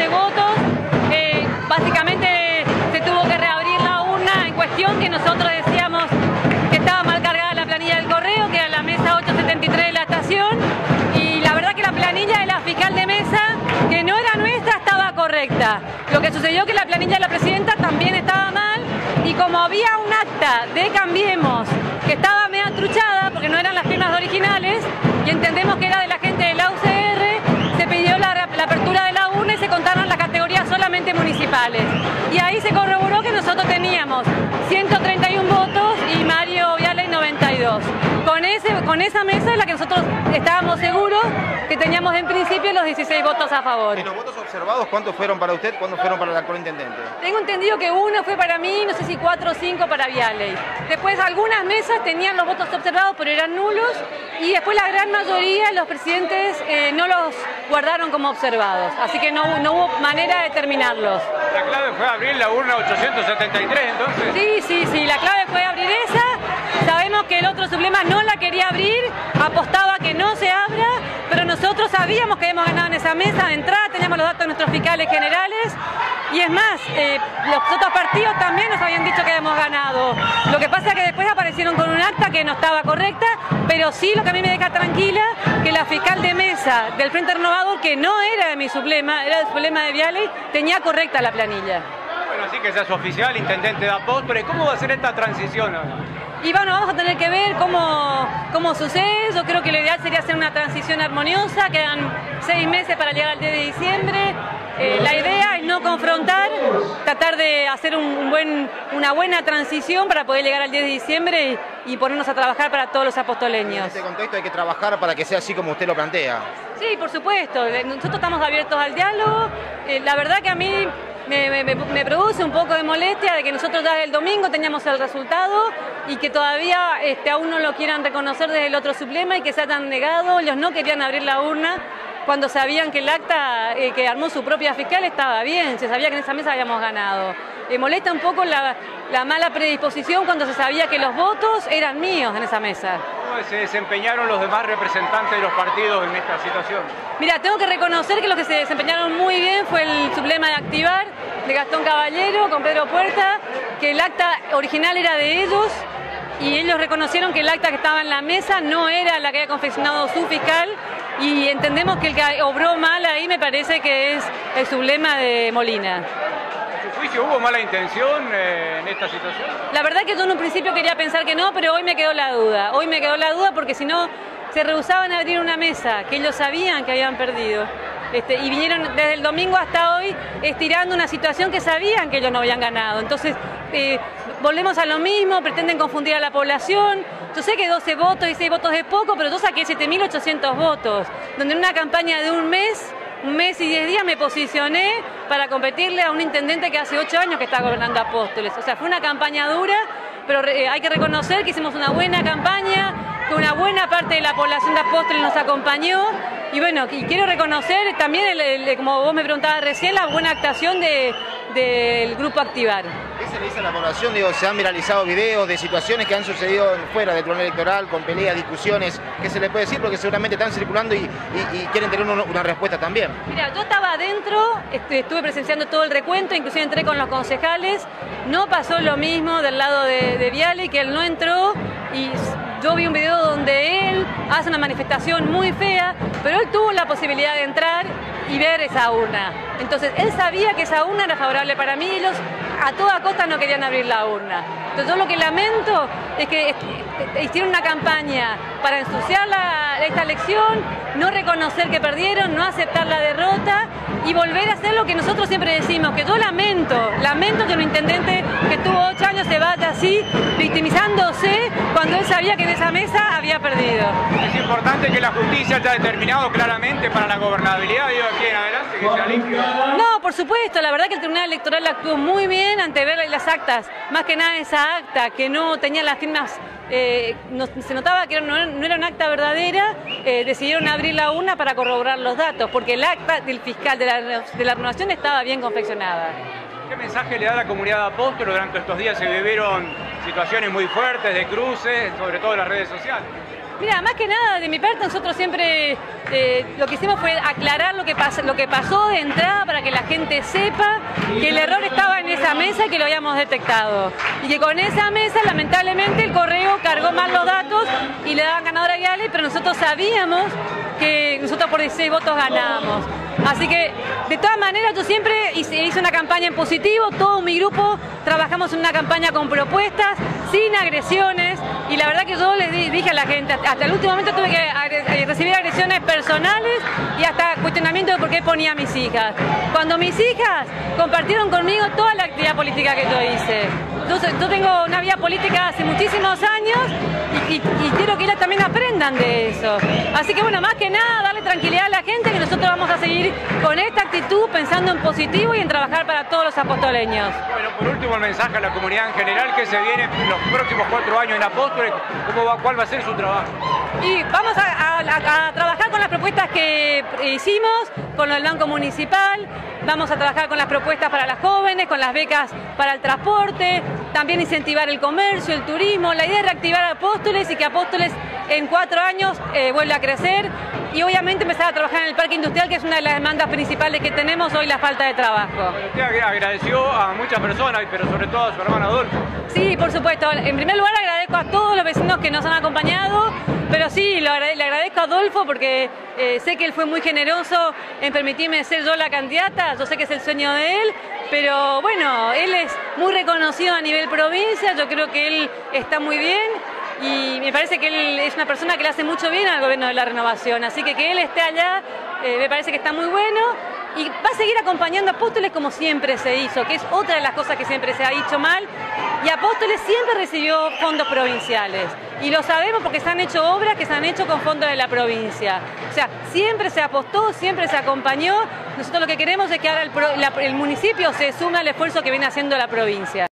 16 votos. Básicamente se tuvo que reabrir la urna en cuestión que nosotros decíamos que estaba mal cargada la planilla del correo, que era la mesa 873 de la estación, y la verdad que la planilla de la fiscal de mesa, que no era nuestra, estaba correcta. Lo que sucedió es que la planilla de la presidenta también estaba mal, y como había un acta de Cambiemos que estaba media truchada porque no eran las firmas originales y entendemos que era de la gente de la UCR, se pidió la apertura de la urna y se contaron las categorías solamente municipales. Y ahí se corroboró que nosotros teníamos 131 votos y Mario Viale 92. Con esa mesa es la que nosotros estábamos seguros que teníamos en principio los 16 votos a favor. ¿Y los votos observados cuántos fueron para usted, cuántos fueron para el actual intendente? Tengo entendido que uno fue para mí, no sé si 4 o 5 para Viale. Después algunas mesas tenían los votos observados pero eran nulos, y después la gran mayoría los presidentes no los guardaron como observados, así que no hubo manera de determinarlos. La clave fue abrir la urna 873 entonces. Sí, la clave fue abrir esa. Sabemos que el otro sublema no la quería abrir, apostaba que no se abra, pero nosotros sabíamos que habíamos ganado en esa mesa de entrada, teníamos los datos de nuestros fiscales generales, y es más, los otros partidos también nos habían dicho que habíamos ganado. Lo que pasa es que después aparecieron con un acta que no estaba correcta, pero sí lo que a mí me deja tranquila, que la fiscal de mesa del Frente Renovador, que no era de mi sublema, era del sublema de Viale, tenía correcta la planilla. Bueno, así que seas oficial, intendente de Apóstoles, ¿cómo va a ser esta transición ahora? Y bueno, vamos a tener que ver cómo sucede. Yo creo que lo ideal sería hacer una transición armoniosa, quedan 6 meses para llegar al 10 de diciembre. La idea es no confrontar, tratar de hacer una buena transición para poder llegar al 10 de diciembre y ponernos a trabajar para todos los apostoleños. En este contexto hay que trabajar para que sea así como usted lo plantea. Sí, por supuesto. Nosotros estamos abiertos al diálogo. La verdad que a mí me produce un poco de molestia de que nosotros ya el domingo teníamos el resultado y que todavía aún no lo quieran reconocer desde el otro sublema y que se hayan negado. Ellos no querían abrir la urna cuando sabían que el acta que armó su propia fiscal estaba bien, se sabía que en esa mesa habíamos ganado. Molesta un poco la mala predisposición cuando se sabía que los votos eran míos en esa mesa. ¿Cómo se desempeñaron los demás representantes de los partidos en esta situación? Mira, tengo que reconocer que los que se desempeñaron muy bien fue el sublema de Activar, de Gastón Caballero, con Pedro Puerta, que el acta original era de ellos y ellos reconocieron que el acta que estaba en la mesa no era la que había confeccionado su fiscal, y entendemos que el que obró mal ahí me parece que es el sublema de Molina. ¿En su juicio hubo mala intención en esta situación? La verdad que yo en un principio quería pensar que no, pero hoy me quedó la duda. Hoy me quedó la duda porque si no se rehusaban a abrir una mesa que ellos sabían que habían perdido. Y vinieron desde el domingo hasta hoy estirando una situación que sabían que ellos no habían ganado. Entonces, volvemos a lo mismo, pretenden confundir a la población. Yo sé que 12 votos y 6 votos es poco, pero yo saqué 7.800 votos, donde en una campaña de un mes y 10 días me posicioné para competirle a un intendente que hace 8 años que está gobernando Apóstoles. O sea, fue una campaña dura, pero hay que reconocer que hicimos una buena campaña, que una buena parte de la población de Apóstoles nos acompañó. Y bueno, y quiero reconocer también, como vos me preguntabas recién, la buena actuación del Grupo Activar. ¿Qué se le dice a la población? Digo, se han viralizado videos de situaciones que han sucedido fuera del tribunal electoral, con peleas, discusiones. ¿Qué se les puede decir? Porque seguramente están circulando y quieren tener una respuesta también. Mira, yo estaba adentro, estuve presenciando todo el recuento, inclusive entré con los concejales. No pasó lo mismo del lado de Viale, que él no entró, y yo vi un video donde él hace una manifestación muy fea, pero él tuvo la posibilidad de entrar y ver esa urna. Entonces, él sabía que esa urna era favorable para mí y ellos a toda costa no querían abrir la urna. Entonces, yo lo que lamento es que hicieron una campaña para ensuciar esta elección, no reconocer que perdieron, no aceptar la derrota y volver a hacer lo que nosotros siempre decimos, que yo lamento que un intendente que estuvo 8 años se vaya así, victimizándose cuando él sabía que en esa mesa había perdido. Es importante que la justicia haya determinado claramente para la gobernabilidad de aquí en adelante que sea limpio. No, por supuesto, la verdad que el Tribunal Electoral actuó muy bien ante ver las actas, más que nada esa acta que no tenía las firmas, se notaba que no era una acta verdadera. Decidieron abrir la urna para corroborar los datos, porque el acta del fiscal de la renovación estaba bien confeccionada. ¿Qué mensaje le da a la comunidad de Apóstoles? Durante estos días se vivieron situaciones muy fuertes de cruces, sobre todo en las redes sociales. Mira, más que nada, de mi parte, nosotros siempre lo que hicimos fue aclarar lo que pasó de entrada para que la gente sepa que el error estaba en esa mesa y que lo habíamos detectado. Y que con esa mesa, lamentablemente, el correo cargó mal los datos y le daban ganador a Viale, pero nosotros sabíamos que nosotros por 16 votos ganábamos. Así que, de todas maneras, yo siempre hice una campaña en positivo, todo mi grupo trabajamos en una campaña con propuestas, sin agresiones, y la verdad que yo les dije a la gente, hasta el último momento tuve que recibir agresiones personales y hasta cuestionamiento de por qué ponía a mis hijas. Cuando mis hijas compartieron conmigo toda la actividad política que yo hice. Yo tengo una vida política hace muchísimos años y quiero que ellas también aprendan de eso. Así que bueno, más que nada, darle tranquilidad a la gente que nosotros vamos a seguir con esta actitud, pensando en positivo y en trabajar para todos los apostoleños. Bueno, por último el mensaje a la comunidad en general que se viene en los próximos 4 años en Apóstoles, ¿cuál va a ser su trabajo? Y vamos a trabajar con las propuestas que hicimos, con el Banco Municipal, vamos a trabajar con las propuestas para las jóvenes, con las becas para el transporte, también incentivar el comercio, el turismo. La idea es reactivar a Apóstoles y que Apóstoles en 4 años vuelva a crecer y obviamente empezar a trabajar en el parque industrial, que es una de las demandas principales que tenemos hoy, la falta de trabajo. Bueno, usted agradeció a muchas personas, pero sobre todo a su hermano Adolfo. Sí, por supuesto. En primer lugar agradezco a todos los vecinos que nos han acompañado, pero sí, le agradezco a Adolfo porque sé que él fue muy generoso en permitirme ser yo la candidata, yo sé que es el sueño de él, pero bueno, él es muy reconocido a nivel provincia, yo creo que él está muy bien y me parece que él es una persona que le hace mucho bien al gobierno de la Renovación, así que él esté allá me parece que está muy bueno. Y va a seguir acompañando a Apóstoles como siempre se hizo, que es otra de las cosas que siempre se ha dicho mal. Y Apóstoles siempre recibió fondos provinciales. Y lo sabemos porque se han hecho obras que se han hecho con fondos de la provincia. O sea, siempre se apostó, siempre se acompañó. Nosotros lo que queremos es que ahora el municipio se sume al esfuerzo que viene haciendo la provincia.